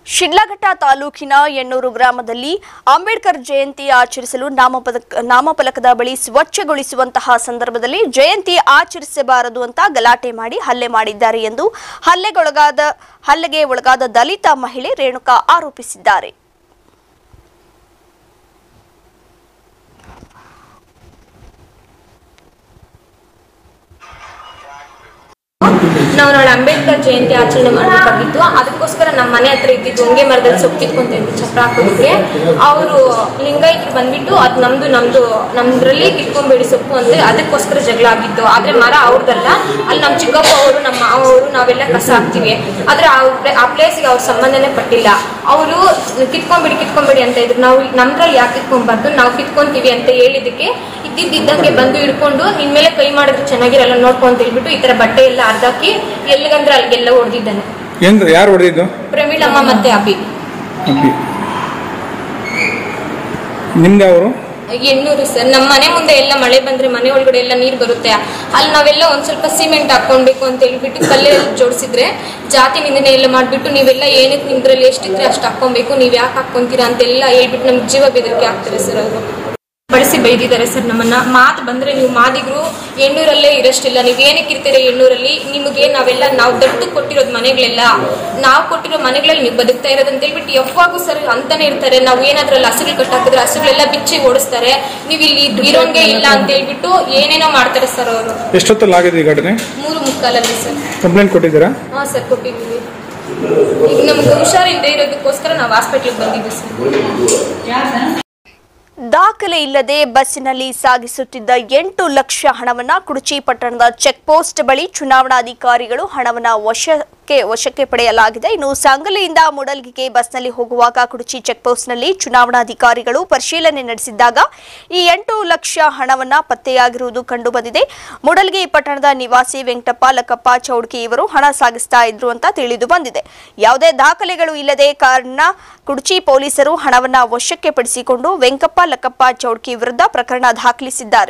Speaker 1: ಶಿಡ್ಲಘಟ್ಟ ತಾಲೂಕಿನ ಎಣ್ಣೂರು ಗ್ರಾಮದಲ್ಲಿ ಅಂಬೇಡ್ಕರ್ ಜಯಂತಿ ಆಚರಿಸಲು ನಾಮಫಲಕ ನಾಮಫಲಕದ ಬಳಿ ಸ್ವಚ್ಛಗೊಳಿಸುವಂತಹ ಸಂದರ್ಭದಲ್ಲಿ ಜಯಂತಿ ಆಚರಿಸಬಾರದು ಅಂತ ಗಲಾಟೆ ಮಾಡಿ ಹಲ್ಲೆ ಮಾಡಿದ್ದಾರೆ ಎಂದು ಹಲ್ಲೆಗೊಳಗಾದ ಹಲ್ಲೆಗೆ ಒಳಗಾದ ದಲಿತ ಮಹಿಳೆ ರೇಣುಕಾ ಆರೋಪಿಸಿದ್ದಾರೆ.
Speaker 7: ನಾವು ನಾಳೆ ಅಂಬೇಡ್ಕರ್ ಜಯಂತಿ ಆಚರಣೆ ಮಾಡಬೇಕಾಗಿತ್ತು. ಅದಕ್ಕೋಸ್ಕರ ನಮ್ಮ ಮನೆ ಹತ್ರ ಇದ್ದಿದ್ದು ಹೊಂಗೆ ಮರದಲ್ಲಿ ಸೊಪ್ಪು ಕಿತ್ಕೊಂತ ಇದ್ವಿ ಚಪ್ರ ಹಾಕೋದಕ್ಕೆ. ಅವರು ಲಿಂಗಾಯತರು ಬಂದ್ಬಿಟ್ಟು ಅದು ನಮ್ದು ನಮ್ದು ನಮ್ದ್ರಲ್ಲಿ ಕಿತ್ಕೊಂಬೇಡಿ ಸೊಪ್ಪು ಅಂತ ಅದಕ್ಕೋಸ್ಕರ ಜಗಳ ಆಗಿದ್ದು. ಆದ್ರೆ ಮರ ಅವ್ರದ್ದಲ್ಲ, ಅಲ್ಲಿ ನಮ್ಮ ಚಿಕ್ಕಪ್ಪ ಅವರು ನಮ್ಮ ಅವರು ನಾವೆಲ್ಲ ಕಸ ಹಾಕ್ತಿವಿ. ಆದ್ರೆ ಆ ಪ್ಲೇಸ್ಗೆ ಅವ್ರ ಸಂಬಂಧನೇ ಪಟ್ಟಿಲ್ಲ. ಅವರು ಕಿತ್ಕೊಂಬೇಡಿ ಕಿತ್ಕೊಂಬೇಡಿ ಅಂತ ಇದ್ರು. ನಾವು ನಮ್ದ್ರಲ್ಲಿ ಯಾಕೆ ಕಿತ್ಕೊಂಬಾರ್ದು, ನಾವು ಕಿತ್ಕೊಂತೀವಿ ಅಂತ ಹೇಳಿದಕ್ಕೆ ಇದ್ದಿದ್ದಂಗೆ ಬಂದು ಹಿಡ್ಕೊಂಡು ನಿನ್ ಮೇಲೆ ಕೈ ಮಾಡಿದ್ರೆ ಚೆನ್ನಾಗಿರಲ್ಲ ನೋಡ್ಕೊಂತ ಹೇಳ್ಬಿಟ್ಟು ಈ ತರ ಬಟ್ಟೆ ಎಲ್ಲ ಅರ್ಧಾಕಿ ಎಲ್ಲಿಗಂದ್ರೆ ಅಲ್ಲಿಗೆಲ್ಲ ಹೊಡೆದಿದ್ದಾನೆ.
Speaker 8: ಯಾರು ಹೊಡೆದಿದ್ದು?
Speaker 7: ಪ್ರಮೀಳಮ್ಮ ಮತ್ತೆ ಅಭಿ.
Speaker 8: ನಿಮ್ದು ಅವರು
Speaker 7: ಎಣ್ಣೂರು ಸರ್. ನಮ್ಮ ಮನೆ ಮುಂದೆ ಎಲ್ಲ ಮಳೆ ಬಂದ್ರೆ ಮನೆ ಒಳಗಡೆ ಎಲ್ಲ ನೀರು ಬರುತ್ತೆ. ಅಲ್ಲಿ ನಾವೆಲ್ಲ ಒಂದ್ ಸ್ವಲ್ಪ ಸಿಮೆಂಟ್ ಹಾಕೊಳ್ಬೇಕು ಅಂತ ಹೇಳ್ಬಿಟ್ಟು ಕಲ್ಲೆಲ್ಲ ಜೋಡಿಸಿದ್ರೆ ಜಾತಿ ನಿಂದನೆ ಎಲ್ಲ ಮಾಡ್ಬಿಟ್ಟು ನೀವೆಲ್ಲ ಏನಕ್ಕೆ ನಿಮ್ದ್ರಲ್ಲಿ ಎಷ್ಟಿದ್ರೆ ಅಷ್ಟು ಹಾಕೊಬೇಕು, ನೀವ್ ಯಾಕೆ ಹಾಕೊಂತೀರಾ ಅಂತೆಲ್ಲ ಹೇಳ್ಬಿಟ್ಟು ನಮ್ಗೆ ಜೀವ ಬೆದರಿಕೆ ಆಗ್ತಾರೆ ಸರ್. ಅವರು ಬಳಸಿ ಬೈದಿದ್ದಾರೆ ಸರ್ ನಮ್ಮನ್ನ. ಮಾತು ಬಂದ್ರೆ ನೀವು ಮಾದಿಗರು ಎಣ್ಣೂರಲ್ಲೇ ಇರಷ್ಟಿಲ್ಲ, ನೀವ್ ಏನಕ್ಕೆ ಇರ್ತೀರ ಎಣ್ಣೂರಲ್ಲಿ, ನಿಮಗೆ ನಾವೆಲ್ಲ ನಾವು ದಟ್ಟು ಕೊಟ್ಟಿರೋದು ಮನೆಗಳೆಲ್ಲ, ನಾವು ಕೊಟ್ಟಿರೋ ಮನೆಗಳಲ್ಲಿ ನೀವು ಬದುಕ್ತಾ ಇರೋದು ಅಂತ ಹೇಳ್ಬಿಟ್ಟು ಯಾವಾಗೂ ಸರ್ ಅಂತಾನೆ ಇರ್ತಾರೆ. ನಾವು ಏನಾದ್ರಲ್ಲಿ ಹಸುಗಳು ಕಟ್ಟಾಕಿದ್ರೆ ಹಸುಗಳೆಲ್ಲ ಬಿಚ್ಚಿ ಓಡಿಸ್ತಾರೆ, ನೀವು ಇಲ್ಲಿ ಇರೋಂಗೆ ಇಲ್ಲ ಅಂತ ಹೇಳ್ಬಿಟ್ಟು ಏನೇನೋ ಮಾಡ್ತಾರೆ ಸರ್ ಅವರು.
Speaker 8: ಎಷ್ಟೊತ್ತಲ್ಲಿ ಆಗಿದೆ ಈ ಘಟನೆ?
Speaker 7: ಮೂರು ಮುಕ್ಕಾಲಲ್ಲಿ ಸರ್.
Speaker 8: ಕಂಪ್ಲೇಂಟ್ ಕೊಟ್ಟಿದ್ದೀರಾ?
Speaker 7: ಹಾ ಸರ್ ಕೊಟ್ಟಿದ್ದೀವಿ. ಈಗ ನಮ್ಗೆ ಹುಷಾರಿಲ್ಲದೆ ಇರೋದಕ್ಕೋಸ್ಕರ ನಾವು ಹಾಸ್ಪಿಟ್ಲಿಗೆ ಬಂದಿದ್ದೀವಿ ಸರ್.
Speaker 1: ದಾಖಲೆ ಇಲ್ಲದೆ ಬಸ್ಸಿನಲ್ಲಿ ಸಾಗಿಸುತ್ತಿದ್ದ ಎಂಟು ಲಕ್ಷ ಹಣವನ್ನ ಕುಡಚಿ ಪಟ್ಟಣದ ಚೆಕ್ ಪೋಸ್ಟ್ ಬಳಿ ಚುನಾವಣಾಧಿಕಾರಿಗಳು ಹಣವನ್ನ ವಶಕ್ಕೆ ವಶಕ್ಕೆ ಪಡೆಯಲಾಗಿದೆ. ಇನ್ನು ಸಂಗಲಿಯಿಂದ ಮೂಡಲ್ಗಿಗೆ ಬಸ್ನಲ್ಲಿ ಹೋಗುವಾಗ ಕುಡಚಿ ಚೆಕ್ ಪೋಸ್ಟ್ನಲ್ಲಿ ಚುನಾವಣಾಧಿಕಾರಿಗಳು ಪರಿಶೀಲನೆ ನಡೆಸಿದ್ದಾಗ ಈ ಎಂಟು ಲಕ್ಷ ಹಣವನ್ನ ಪತ್ತೆಯಾಗಿರುವುದು ಕಂಡು ಬಂದಿದೆ. ಮೂಡಲ್ಗಿ ಪಟ್ಟಣದ ನಿವಾಸಿ ವೆಂಕಟಪ್ಪ ಲಕ್ಕಪ್ಪ ಚೌಡ್ಕಿ ಇವರು ಹಣ ಸಾಗಿಸ್ತಾ ಇದ್ರು ಅಂತ ತಿಳಿದು ಬಂದಿದೆ. ಯಾವುದೇ ದಾಖಲೆಗಳು ಇಲ್ಲದೆ ಕಾರಣ ಕುಡಚಿ ಪೊಲೀಸರು ಹಣವನ್ನ ವಶಕ್ಕೆ ಪಡಿಸಿಕೊಂಡು ವೆಂಕಪ್ಪ ಲಕ್ಕಪ್ಪ ಚೌಡ್ಕಿ ವಿರುದ್ಧ ಪ್ರಕರಣ ದಾಖಲಿಸಿದ್ದಾರೆ.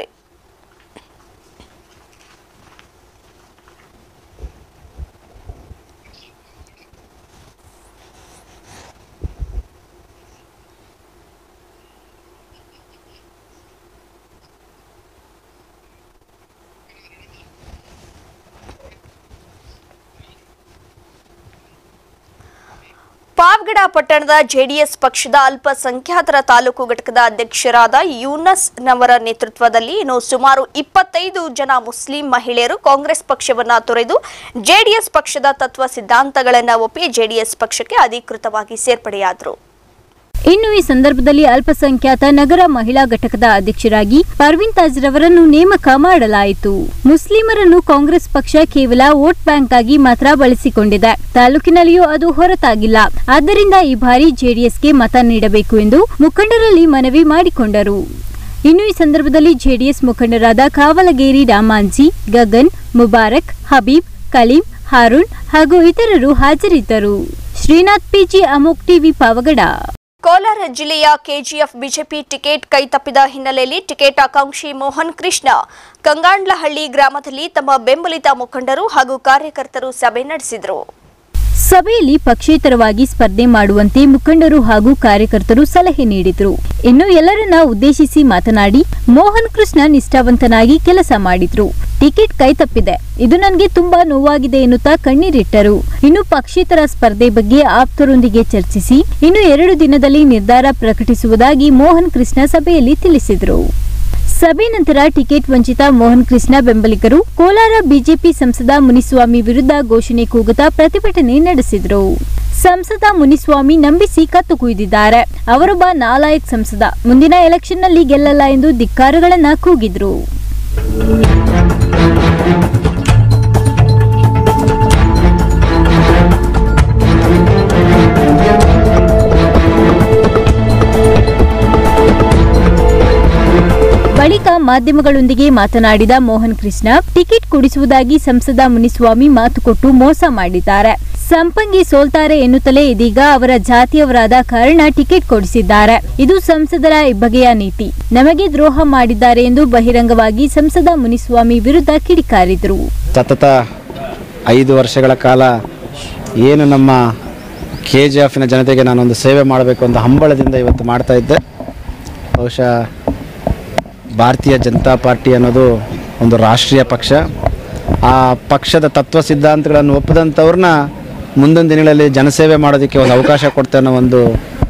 Speaker 1: ಪಾವಗಡ ಪಟ್ಟಣದ ಜೆಡಿಎಸ್ ಪಕ್ಷದ ಅಲ್ಪಸಂಖ್ಯಾತರ ತಾಲೂಕು ಘಟಕದ ಅಧ್ಯಕ್ಷರಾದ ಯೂನಸ್ ನವರ ನೇತೃತ್ವದಲ್ಲಿ ಇನ್ನು ಸುಮಾರು ಇಪ್ಪತ್ತೈದು ಜನ ಮುಸ್ಲಿಂ ಮಹಿಳೆಯರು ಕಾಂಗ್ರೆಸ್ ಪಕ್ಷವನ್ನ ತೊರೆದು ಜೆಡಿಎಸ್ ಪಕ್ಷದ ತತ್ವ ಸಿದ್ಧಾಂತಗಳನ್ನು ಒಪ್ಪಿ ಜೆಡಿಎಸ್ ಪಕ್ಷಕ್ಕೆ ಅಧಿಕೃತವಾಗಿ ಸೇರ್ಪಡೆಯಾದರು.
Speaker 5: ಇನ್ನು ಈ ಸಂದರ್ಭದಲ್ಲಿ ಅಲ್ಪಸಂಖ್ಯಾತ ನಗರ ಮಹಿಳಾ ಘಟಕದ ಅಧ್ಯಕ್ಷರಾಗಿ ಪರ್ವೀನ್ ತಾಜ್ ರವರನ್ನು ನೇಮಕ ಮಾಡಲಾಯಿತು. ಮುಸ್ಲಿಮರನ್ನು ಕಾಂಗ್ರೆಸ್ ಪಕ್ಷ ಕೇವಲ ವೋಟ್ ಬ್ಯಾಂಕ್ ಆಗಿ ಮಾತ್ರ ಬಳಸಿಕೊಂಡಿದೆ. ತಾಲೂಕಿನಲ್ಲಿಯೂ ಅದು ಹೊರತಾಗಿಲ್ಲ. ಆದ್ದರಿಂದ ಈ ಬಾರಿ ಜೆಡಿಎಸ್ಗೆ ಮತ ನೀಡಬೇಕು ಎಂದು ಮುಖಂಡರಲ್ಲಿ ಮನವಿ ಮಾಡಿಕೊಂಡರು. ಇನ್ನು ಈ ಸಂದರ್ಭದಲ್ಲಿ ಜೆಡಿಎಸ್ ಮುಖಂಡರಾದ ಕಾವಲಗೇರಿ ರಾಮಾಂಜಿ, ಗಗನ್, ಮುಬಾರಕ್, ಹಬೀಬ್, ಕಲೀಂ, ಹಾರೂನ್ ಹಾಗೂ ಇತರರು ಹಾಜರಿದ್ದರು. Srinath PG, Amogh TV, Pavagada.
Speaker 1: ಕೋಲಾರ ಜಿಲ್ಲೆಯ ಕೆಜಿಎಫ್ ಬಿಜೆಪಿ ಟಿಕೆಟ್ ಕೈತಪ್ಪಿದ ಹಿನ್ನೆಲೆಯಲ್ಲಿ ಟಿಕೆಟ್ ಆಕಾಂಕ್ಷಿ ಮೋಹನ್ ಕೃಷ್ಣ ಕಂಗಾಂಡ್ಲಹಳ್ಳಿ ಗ್ರಾಮದಲ್ಲಿ ತಮ್ಮ ಬೆಂಬಲಿತ ಮುಖಂಡರು ಹಾಗೂ ಕಾರ್ಯಕರ್ತರು ಸಭೆ ನಡೆಸಿದರು.
Speaker 5: ಸಭೆಯಲ್ಲಿ ಪಕ್ಷೇತರವಾಗಿ ಸ್ಪರ್ಧೆ ಮಾಡುವಂತೆ ಮುಖಂಡರು ಹಾಗೂ ಕಾರ್ಯಕರ್ತರು ಸಲಹೆ ನೀಡಿದರು. ಇನ್ನು ಎಲ್ಲರನ್ನ ಉದ್ದೇಶಿಸಿ ಮಾತನಾಡಿ ಮೋಹನ್ ಕೃಷ್ಣ ನಿಷ್ಠಾವಂತನಾಗಿ ಕೆಲಸ ಮಾಡಿದ್ರು. ಟಿಕೆಟ್ ಕೈತಪ್ಪಿದೆ, ಇದು ನನಗೆ ತುಂಬಾ ನೋವಾಗಿದೆ ಎನ್ನುತ್ತಾ ಕಣ್ಣೀರಿಟ್ಟರು. ಇನ್ನು ಪಕ್ಷೇತರ ಸ್ಪರ್ಧೆ ಬಗ್ಗೆ ಆಪ್ತರೊಂದಿಗೆ ಚರ್ಚಿಸಿ ಇನ್ನು ಎರಡು ದಿನದಲ್ಲಿ ನಿರ್ಧಾರ ಪ್ರಕಟಿಸುವುದಾಗಿ ಮೋಹನ್ ಕೃಷ್ಣ ಸಭೆಯಲ್ಲಿ ತಿಳಿಸಿದರು. ಸಭೆ ನಂತರ ಟಿಕೆಟ್ ವಂಚಿತ ಮೋಹನ್ ಕೃಷ್ಣ ಬೆಂಬಲಿಗರು ಕೋಲಾರ ಬಿಜೆಪಿ ಸಂಸದ ಮುನಿಸ್ವಾಮಿ ವಿರುದ್ಧ ಘೋಷಣೆ ಕೂಗುತ್ತಾ ಪ್ರತಿಭಟನೆ ನಡೆಸಿದರು. ಸಂಸದ ಮುನಿಸ್ವಾಮಿ ನಂಬಿಸಿ ಕತ್ತು ಕುಯ್ದಿದ್ದಾರೆ. ಅವರೊಬ್ಬ ನಾಲಾಯಕ್ ಸಂಸದ, ಮುಂದಿನ ಎಲೆಕ್ಷನ್ನಲ್ಲಿ ಗೆಲ್ಲಲ್ಲ ಎಂದು ಧಿಕ್ಕಾರಗಳನ್ನ ಕೂಗಿದ್ರು. ಬಳಿಕ ಮಾಧ್ಯಮಗಳೊಂದಿಗೆ ಮಾತನಾಡಿದ ಮೋಹನ್ ಕೃಷ್ಣ ಟಿಕೆಟ್ ಕೊಡಿಸುವುದಾಗಿ ಸಂಸದ ಮುನಿಸ್ವಾಮಿ ಮಾತು ಕೊಟ್ಟು ಮೋಸ ಮಾಡಿದ್ದಾರೆ. ಸಂಪಂಗಿ ಸೋಲ್ತಾರೆ ಎನ್ನುತ್ತಲೇ ಇದೀಗ ಅವರ ಜಾತಿಯವರಾದ ಕಾರಣ ಟಿಕೆಟ್ ಕೊಡಿಸಿದ್ದಾರೆ. ಇದು ಸಂಸದರ ಇಬ್ಬಗೆಯ ನೀತಿ. ನಮಗೆ ದ್ರೋಹ ಮಾಡಿದ್ದಾರೆ ಎಂದು ಬಹಿರಂಗವಾಗಿ ಸಂಸದ ಮುನಿಸ್ವಾಮಿ ವಿರುದ್ಧ ಕಿಡಿಕಾರಿದರು.
Speaker 9: ಸತತ ಐದು ವರ್ಷಗಳ ಕಾಲ ಏನು ನಮ್ಮ ಕೆ ಜಿ ಎಫ್ನ ಜನತೆಗೆ ನಾನೊಂದು ಸೇವೆ ಮಾಡಬೇಕು ಅಂತ ಹಂಬಲದಿಂದ ಇವತ್ತು ಮಾಡ್ತಾ ಇದ್ದೆ. ಬಹುಶಃ ಭಾರತೀಯ ಜನತಾ ಪಾರ್ಟಿ ಅನ್ನೋದು ಒಂದು ರಾಷ್ಟ್ರೀಯ ಪಕ್ಷ. ಆ ಪಕ್ಷದ ತತ್ವ ಸಿದ್ಧಾಂತಗಳನ್ನು ಒಪ್ಪದಂಥವ್ರನ್ನ ಮುಂದಿನ ದಿನಗಳಲ್ಲಿ ಜನಸೇವೆ ಮಾಡೋದಕ್ಕೆ ಒಂದು ಅವಕಾಶ ಕೊಡ್ತಾ ಅನ್ನೋ ಒಂದು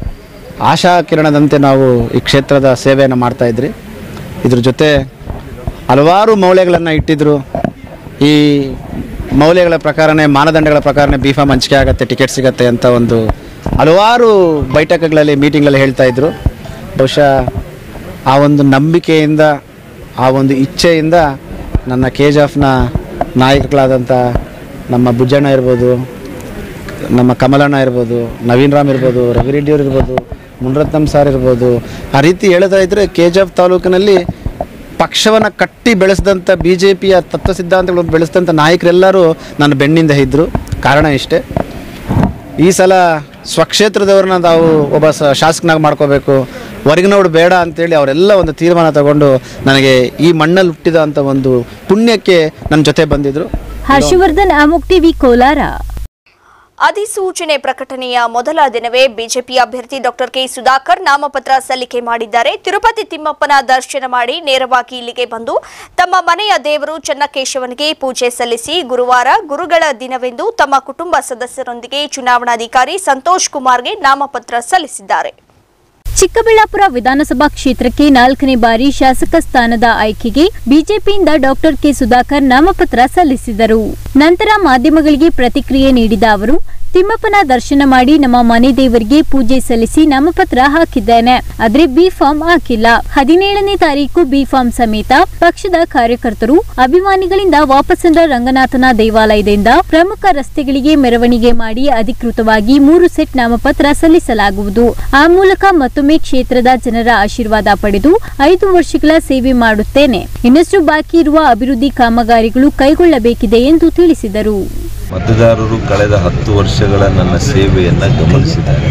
Speaker 9: ಆಶಾ ಕಿರಣದಂತೆ ನಾವು ಈ ಕ್ಷೇತ್ರದ ಸೇವೆಯನ್ನು ಮಾಡ್ತಾಯಿದ್ರಿ. ಇದ್ರ ಜೊತೆ ಹಲವಾರು ಮೌಲ್ಯಗಳನ್ನು ಇಟ್ಟಿದ್ದರು. ಈ ಮೌಲ್ಯಗಳ ಪ್ರಕಾರನೇ ಮಾನದಂಡಗಳ ಪ್ರಕಾರನೇ ಬಿ ಫಾರ್ಮ್ ಹಂಚಿಕೆ ಆಗುತ್ತೆ, ಟಿಕೆಟ್ ಸಿಗುತ್ತೆ ಅಂತ ಒಂದು ಹಲವಾರು ಬೈಠಕಗಳಲ್ಲಿ ಮೀಟಿಂಗ್ಗಳಲ್ಲಿ ಹೇಳ್ತಾಯಿದ್ರು. ಬಹುಶಃ ಆ ಒಂದು ನಂಬಿಕೆಯಿಂದ ಆ ಒಂದು ಇಚ್ಛೆಯಿಂದ ನನ್ನ ಕೆ ಜಿ ಎಫ್ನ ನಾಯಕಗಳಾದಂಥ ನಮ್ಮ ಬುಜ್ಜಣ್ಣ ಇರ್ಬೋದು, ನಮ್ಮ ಕಮಲಣ್ಣ ಇರ್ಬೋದು, ನವೀನ್ ರಾಮ್ ಇರ್ಬೋದು, ರವಿರೆಡ್ಡಿಯವ್ರು ಇರ್ಬೋದು, ಮುನ್ರತ್ನಂ ಸಾರ್ ಇರ್ಬೋದು, ಆ ರೀತಿ ಹೇಳ್ತಾ ಇದ್ದರೆ ಕೆ ಜಿ ಎಫ್ ತಾಲೂಕಿನಲ್ಲಿ ಪಕ್ಷವನ್ನು ಕಟ್ಟಿ ಬೆಳೆಸಿದಂಥ ಬಿ ಜೆ ಪಿಯ ತತ್ವ ಸಿದ್ಧಾಂತಗಳನ್ನು ಬೆಳೆಸಿದಂಥ ನಾಯಕರೆಲ್ಲರೂ ನನ್ನ ಬೆನ್ನಿಂದ ಇದ್ದರು. ಕಾರಣ ಇಷ್ಟೇ, ಈ ಸಲ ಸ್ವಕ್ಷೇತ್ರದವ್ರನ್ನ ನಾವು ಒಬ್ಬ ಸ ಶಾಸಕನಾಗಿ ಮಾಡ್ಕೋಬೇಕು, ಹೊರಗಿನವ್ರು ಬೇಡ ಅಂತೇಳಿ ಅವರೆಲ್ಲ ಒಂದು ತೀರ್ಮಾನ ತಗೊಂಡು ನನಗೆ ಈ ಮಣ್ಣಲ್ಲಿ ಹುಟ್ಟಿದ ಅಂತ ಒಂದು ಪುಣ್ಯಕ್ಕೆ ನನ್ನ ಜೊತೆ ಬಂದಿದ್ದರು.
Speaker 5: ಹರ್ಷವರ್ಧನ್, ಅಮೋಕ್ ಟಿವಿ, ಕೋಲಾರ.
Speaker 1: ಅಧಿಸೂಚನೆ ಪ್ರಕಟಣೆಯ ಮೊದಲ ದಿನವೇ ಬಿಜೆಪಿ ಅಭ್ಯರ್ಥಿ ಡಾಕ್ಟರ್ ಕೆ ಸುಧಾಕರ್ ನಾಮಪತ್ರ ಸಲ್ಲಿಕೆ ಮಾಡಿದ್ದಾರೆ. ತಿರುಪತಿ ತಿಮ್ಮಪ್ಪನ ದರ್ಶನ ಮಾಡಿ ನೇರವಾಗಿ ಇಲ್ಲಿಗೆ ಬಂದು ತಮ್ಮ ಮನೆಯ ದೇವರು ಚನ್ನಕೇಶವನಿಗೆ ಪೂಜೆ ಸಲ್ಲಿಸಿ ಗುರುವಾರ ಗುರುಗಳ ದಿನವೆಂದು ತಮ್ಮ ಕುಟುಂಬ ಸದಸ್ಯರೊಂದಿಗೆ ಚುನಾವಣಾಧಿಕಾರಿ ಸಂತೋಷ್ ಕುಮಾರ್ಗೆ ನಾಮಪತ್ರ ಸಲ್ಲಿಸಿದ್ದಾರೆ.
Speaker 5: ಚಿಕ್ಕಬಳ್ಳಾಪುರ ವಿಧಾನಸಭಾ ಕ್ಷೇತ್ರಕ್ಕೆ ನಾಲ್ಕನೇ ಬಾರಿ ಶಾಸಕ ಸ್ಥಾನದ ಆಯ್ಕೆಗೆ ಬಿಜೆಪಿಯಿಂದ ಡಾಕ್ಟರ್ ಕೆ ಸುಧಾಕರ್ ನಾಮಪತ್ರ ಸಲ್ಲಿಸಿದರು. ನಂತರ ಮಾಧ್ಯಮಗಳಿಗೆ ಪ್ರತಿಕ್ರಿಯೆ ನೀಡಿದ ಅವರು, ತಿಮ್ಮಪ್ಪನ ದರ್ಶನ ಮಾಡಿ ನಮ್ಮ ಮನೆ ದೇವರಿಗೆ ಪೂಜೆ ಸಲ್ಲಿಸಿ ನಾಮಪತ್ರ ಹಾಕಿದ್ದೇನೆ. ಆದ್ರೆ ಬಿ ಫಾರ್ಮ್ ಹಾಕಿಲ್ಲ. ಹದಿನೇಳನೇ ತಾರೀಕು ಬಿ ಫಾರ್ಮ್ ಸಮೇತ ಪಕ್ಷದ ಕಾರ್ಯಕರ್ತರು ಅಭಿಮಾನಿಗಳಿಂದ ವಾಪಸಂದ್ರ ರಂಗನಾಥನ ದೇವಾಲಯದಿಂದ ಪ್ರಮುಖ ರಸ್ತೆಗಳಿಗೆ ಮೆರವಣಿಗೆ ಮಾಡಿ ಅಧಿಕೃತವಾಗಿ ಮೂರು ಸೆಟ್ ನಾಮಪತ್ರ ಸಲ್ಲಿಸಲಾಗುವುದು. ಆ ಮೂಲಕ ಮತ್ತೊಮ್ಮೆ ಕ್ಷೇತ್ರದ ಜನರ ಆಶೀರ್ವಾದ ಪಡೆದು ಐದು ವರ್ಷಗಳ ಸೇವೆ ಮಾಡುತ್ತೇನೆ. ಇನ್ನಷ್ಟು ಬಾಕಿ ಇರುವ ಅಭಿವೃದ್ಧಿ ಕಾಮಗಾರಿಗಳು ಕೈಗೊಳ್ಳಬೇಕಿದೆ ಎಂದು ತಿಳಿಸಿದರು.
Speaker 10: ಮತದಾರರು ಕಳೆದ ಹತ್ತು ವರ್ಷಗಳ ನನ್ನ ಸೇವೆಯನ್ನು ಗಮನಿಸಿದ್ದಾರೆ.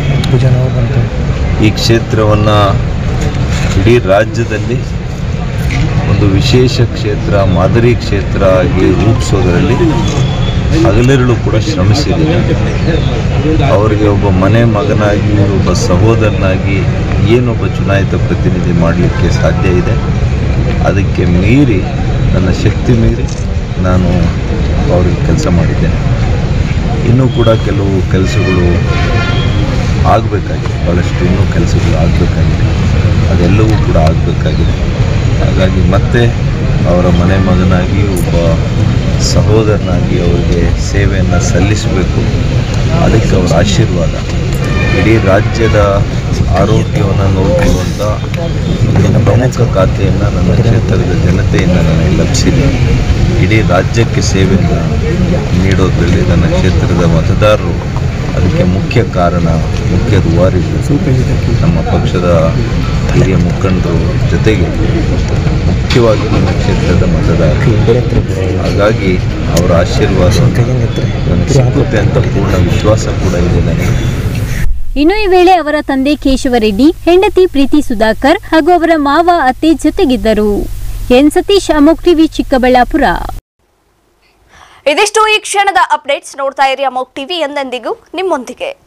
Speaker 10: ಈ ಕ್ಷೇತ್ರವನ್ನು ಇಡೀ ರಾಜ್ಯದಲ್ಲಿ ಒಂದು ವಿಶೇಷ ಕ್ಷೇತ್ರ, ಮಾದರಿ ಕ್ಷೇತ್ರ ಆಗಿ ರೂಪಿಸೋದರಲ್ಲಿ ಹಗಲಿರುಳು ಕೂಡ ಶ್ರಮಿಸಿದ್ದೀನಿ. ಅವರಿಗೆ ಒಬ್ಬ ಮನೆ ಮಗನಾಗಿ, ಒಬ್ಬ ಸಹೋದರನಾಗಿ ಏನೊಬ್ಬ ಚುನಾಯಿತ ಪ್ರತಿನಿಧಿ ಮಾಡಲಿಕ್ಕೆ ಸಾಧ್ಯ ಇದೆ. ಅದಕ್ಕೆ ಮೀರಿ, ನನ್ನ ಶಕ್ತಿ ಮೀರಿ ನಾನು ಅವರಿಗೆ ಕೆಲಸ ಮಾಡಿದ್ದೇನೆ. ಇನ್ನೂ ಕೂಡ ಕೆಲವು ಕೆಲಸಗಳು ಆಗಬೇಕಾಗಿದೆ, ಭಾಳಷ್ಟು ಇನ್ನೂ ಕೆಲಸಗಳು ಆಗಬೇಕಾಗಿದೆ. ಅದೆಲ್ಲವೂ ಕೂಡ ಆಗಬೇಕಾಗಿದೆ. ಹಾಗಾಗಿ ಮತ್ತೆ ಅವರ ಮನೆ ಮಗನಾಗಿ, ಒಬ್ಬ ಸಹೋದರನಾಗಿ ಅವರಿಗೆ ಸೇವೆಯನ್ನು ಸಲ್ಲಿಸಬೇಕು. ಅದಕ್ಕೆ ಅವರ ಆಶೀರ್ವಾದ, ಇಡೀ ರಾಜ್ಯದ ಆರೋಗ್ಯವನ್ನು ನೋಡಿಕೊಳ್ಳುವಂಥ ಪ್ರಮುಖ ಖಾತೆಯನ್ನು ನನ್ನ ಕ್ಷೇತ್ರದ ಜನತೆಯಿಂದ ನನಗೆ ಲಭಿಸಿದೆ. ಇಡೀ ರಾಜ್ಯಕ್ಕೆ ಸೇವೆಯನ್ನು ನೀಡೋದ್ರಲ್ಲಿ ನನ್ನ ಕ್ಷೇತ್ರದ ಮತದಾರರು ಅದಕ್ಕೆ ಮುಖ್ಯ ಕಾರಣ, ಮುಖ್ಯ ರೂವಾರಿಗಳು ನಮ್ಮ ಪಕ್ಷದ ಹಿರಿಯ ಮುಖಂಡರು, ಜೊತೆಗೆ ಮುಖ್ಯವಾಗಿ ನಮ್ಮ ಕ್ಷೇತ್ರದ ಮತದಾರರು. ಹಾಗಾಗಿ ಅವರ ಆಶೀರ್ವಾದ ನನಗೆ ಸಿಗುತ್ತೆ ಅಂತ ಪೂರ್ಣ ವಿಶ್ವಾಸ ಕೂಡ ಇದೆ ನನಗೆ.
Speaker 5: ಇನ್ನು ಈ ವೇಳೆ ಅವರ ತಂದೆ ಕೇಶವರೆಡ್ಡಿ, ಹೆಂಡತಿ ಪ್ರೀತಿ ಸುಧಾಕರ್ ಹಾಗೂ ಅವರ ಮಾವ ಅತ್ತೆ ಜೊತೆಗಿದ್ದರು. ಎನ್ ಸತೀಶ್, ಅಮೋಕ್ ಟಿವಿ, ಚಿಕ್ಕಬಳ್ಳಾಪುರ.
Speaker 1: ಇದಿಷ್ಟು ಈ ಕ್ಷಣದ ಅಪ್ಡೇಟ್ಸ್. ನೋಡ್ತಾ ಇರಿ ಅಮೋಕ್ ಟಿವಿ, ಎಂದೆಂದಿಗೂ ನಿಮ್ಮೊಂದಿಗೆ.